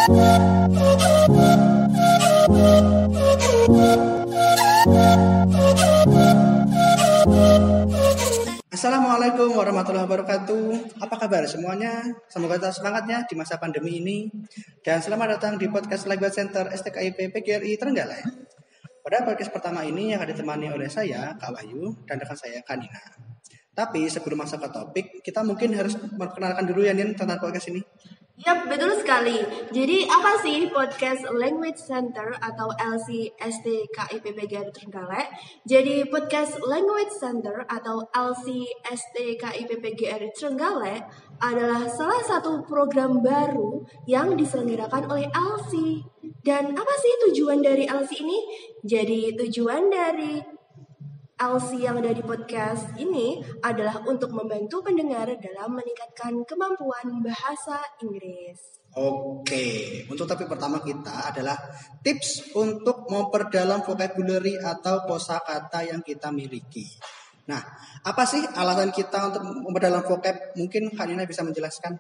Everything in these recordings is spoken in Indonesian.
Assalamualaikum warahmatullahi wabarakatuh. Apa kabar semuanya? Semoga tetap semangatnya di masa pandemi ini. Dan selamat datang di podcast Language Center STKIP PGRI Trenggalek. Pada podcast pertama ini akan ditemani oleh saya, Kak Wahyu, dan rekan saya, Kanina. Tapi sebelum masuk ke topik, kita mungkin harus memperkenalkan dulu ya, Nin, tentang podcast ini. Yap, betul sekali. Jadi apa sih podcast Language Center atau LCSTKIPPGRI Trenggalek? Jadi podcast Language Center atau LCSTKIPPGRI Trenggalek adalah salah satu program baru yang diselenggarakan oleh LC. Dan apa sih tujuan dari LC ini? Jadi tujuan dari LC yang ada di podcast ini adalah untuk membantu pendengar dalam meningkatkan kemampuan bahasa Inggris. Oke, untuk topik pertama kita adalah tips untuk memperdalam vocabulary atau kosakata yang kita miliki. Nah, apa sih alasan kita untuk memperdalam vocab? Mungkin Kak Nina bisa menjelaskan.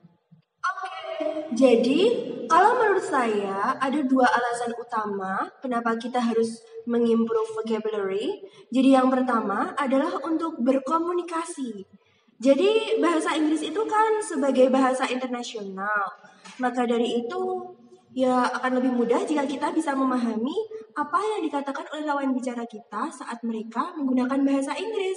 Jadi, kalau menurut saya ada dua alasan utama kenapa kita harus mengimprove vocabulary. Jadi yang pertama adalah untuk berkomunikasi. Jadi bahasa Inggris itu kan sebagai bahasa internasional. Maka dari itu ya akan lebih mudah jika kita bisa memahami apa yang dikatakan oleh lawan bicara kita saat mereka menggunakan bahasa Inggris.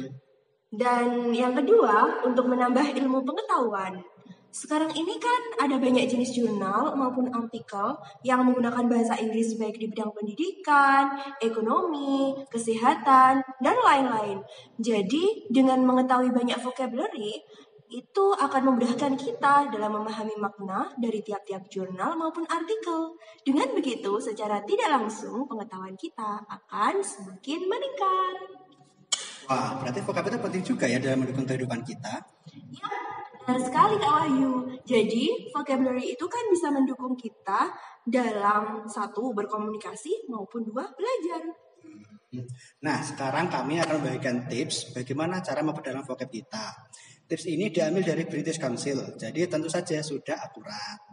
Dan yang kedua, untuk menambah ilmu pengetahuan. Sekarang ini kan ada banyak jenis jurnal maupun artikel yang menggunakan bahasa Inggris baik di bidang pendidikan, ekonomi, kesehatan, dan lain-lain. Jadi, dengan mengetahui banyak vocabulary, itu akan memudahkan kita dalam memahami makna dari tiap-tiap jurnal maupun artikel. Dengan begitu, secara tidak langsung pengetahuan kita akan semakin meningkat. Wah, berarti vocab itu penting juga ya dalam mendukung kehidupan kita. Ya, benar sekali Kak Wahyu. Jadi vocabulary itu kan bisa mendukung kita dalam satu berkomunikasi maupun dua belajar. Nah, sekarang kami akan membagikan tips bagaimana cara memperdalam vocab kita. Tips ini diambil dari British Council, jadi tentu saja sudah akurat.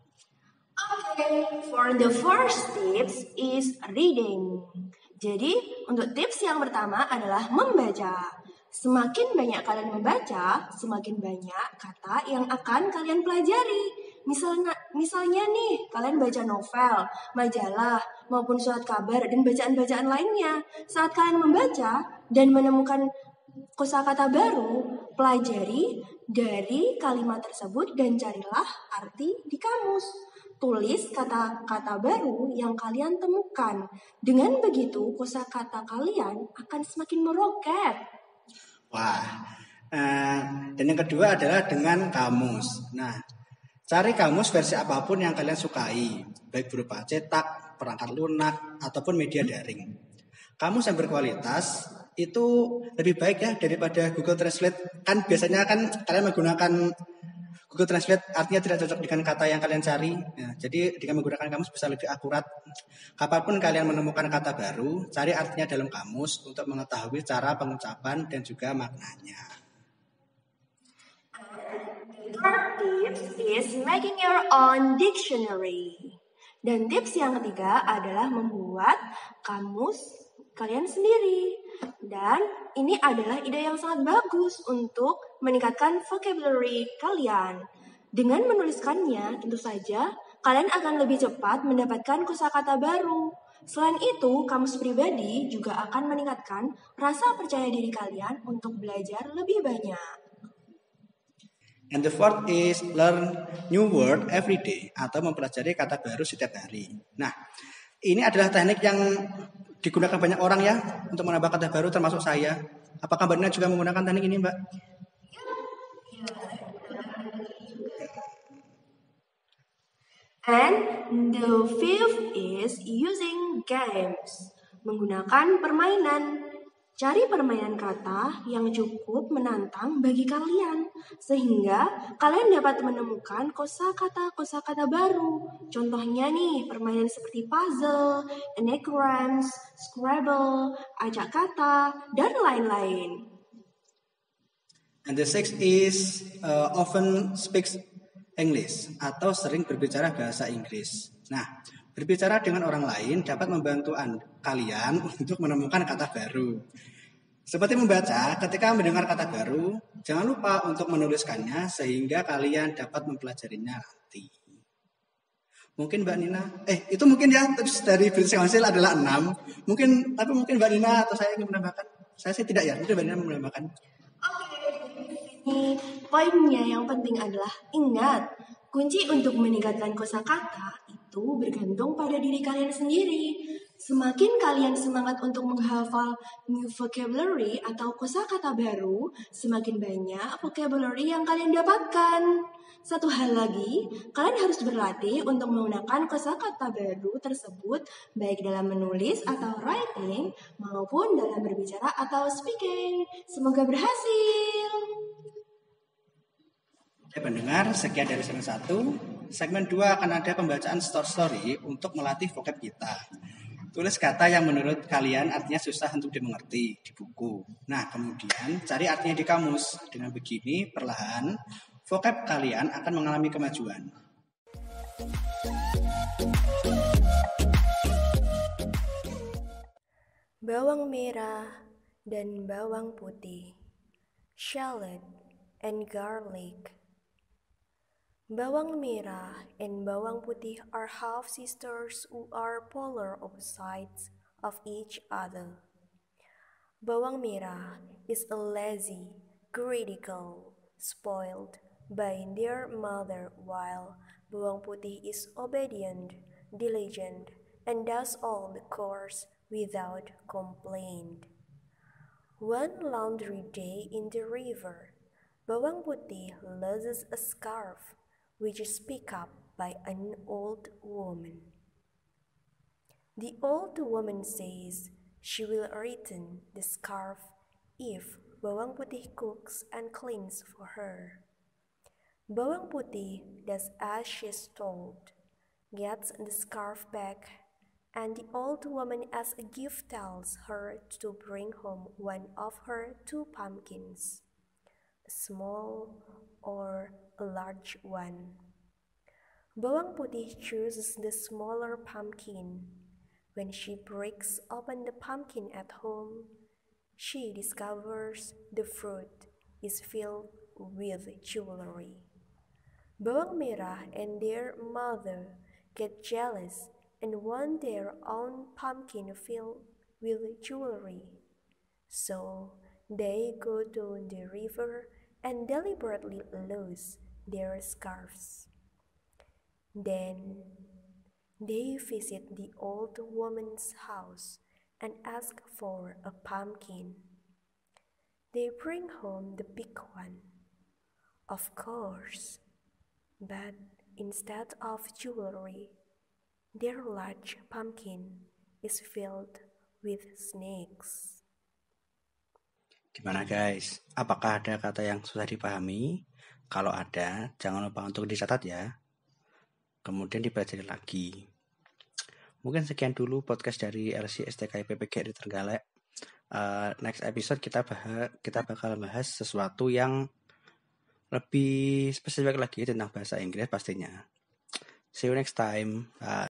Okay, for the first tips is reading. Jadi untuk tips yang pertama adalah membaca. Semakin banyak kalian membaca, semakin banyak kata yang akan kalian pelajari. Misalnya nih, kalian baca novel, majalah, maupun surat kabar dan bacaan-bacaan lainnya. Saat kalian membaca dan menemukan kosakata baru, pelajari dari kalimat tersebut dan carilah arti di kamus. Tulis kata-kata baru yang kalian temukan. Dengan begitu, kosakata kalian akan semakin meroket. Wah, dan yang kedua adalah dengan kamus. Nah, cari kamus versi apapun yang kalian sukai, baik berupa cetak, perangkat lunak, ataupun media daring. Kamus yang berkualitas itu lebih baik ya daripada Google Translate. Kan biasanya kan kalian menggunakan Google Translate artinya tidak cocok dengan kata yang kalian cari. Nah, jadi dengan menggunakan kamus bisa lebih akurat. Kapanpun kalian menemukan kata baru, cari artinya dalam kamus untuk mengetahui cara pengucapan dan juga maknanya. Third tips is making your own dictionary. Dan tips yang ketiga adalah membuat kamus kalian sendiri. Dan ini adalah ide yang sangat bagus untuk meningkatkan vocabulary kalian. Dengan menuliskannya, tentu saja kalian akan lebih cepat mendapatkan kosakata baru. Selain itu, kamus pribadi juga akan meningkatkan rasa percaya diri kalian untuk belajar lebih banyak. And the fourth is learn new word every day atau mempelajari kata baru setiap hari. Nah, ini adalah teknik yang digunakan banyak orang ya untuk menambah kata baru termasuk saya. Apakah Mbak Nina juga menggunakan teknik ini, Mbak? And the fifth is using games. Menggunakan permainan. Cari permainan kata yang cukup menantang bagi kalian, sehingga kalian dapat menemukan kosakata baru. Contohnya nih, permainan seperti puzzle, anagrams, Scrabble, acak kata, dan lain-lain. And the sixth is often speaks English atau sering berbicara bahasa Inggris. Nah, berbicara dengan orang lain dapat membantu kalian untuk menemukan kata baru. Seperti membaca, ketika mendengar kata baru, jangan lupa untuk menuliskannya sehingga kalian dapat mempelajarinya nanti. Mungkin Mbak Nina, itu mungkin ya tips dari British Council adalah 6. Tapi mungkin Mbak Nina atau saya ingin menambahkan. Saya sih tidak ya, mungkin Mbak Nina menambahkan. Ini poinnya yang penting adalah ingat, kunci untuk meningkatkan kosakata itu bergantung pada diri kalian sendiri. Semakin kalian semangat untuk menghafal new vocabulary atau kosakata baru, semakin banyak vocabulary yang kalian dapatkan. Satu hal lagi, kalian harus berlatih untuk menggunakan kosakata baru tersebut baik dalam menulis atau writing maupun dalam berbicara atau speaking. Semoga berhasil. Pendengar, sekian dari segmen 1. Segmen 2 akan ada pembacaan story untuk melatih vocab kita. Tulis kata yang menurut kalian artinya susah untuk dimengerti di buku. Nah, kemudian cari artinya di kamus. Dengan begini, perlahan vocab kalian akan mengalami kemajuan. Bawang merah dan bawang putih, shallot and garlic. Bawang merah and bawang putih are half sisters who are polar opposites of each other. Bawang merah is a lazy, critical, spoiled by their mother, while bawang putih is obedient, diligent, and does all the chores without complaint. One laundry day in the river, bawang putih loses a scarf, which is picked up by an old woman. The old woman says she will return the scarf if bawang putih cooks and cleans for her. Bawang putih does as she is told, gets the scarf back, and the old woman as a gift tells her to bring home one of her 2 pumpkins, a small or a large one. Bawang putih chooses the smaller pumpkin. When she breaks open the pumpkin at home, she discovers the fruit is filled with jewelry. Bawang merah and their mother get jealous and want their own pumpkin filled with jewelry. So they go down the river and deliberately lose their scarves. Then they visit the old woman's house and ask for a pumpkin. They bring home the big one, of course, but instead of jewelry, their large pumpkin is filled with snakes. Gimana guys? Apakah ada kata yang susah dipahami? Kalau ada, jangan lupa untuk dicatat ya. Kemudian dipelajari lagi. Mungkin sekian dulu podcast dari LC STKI PPGRI Trenggalek. Next episode kita bakal bahas sesuatu yang lebih spesifik lagi tentang bahasa Inggris pastinya. See you next time. Bye.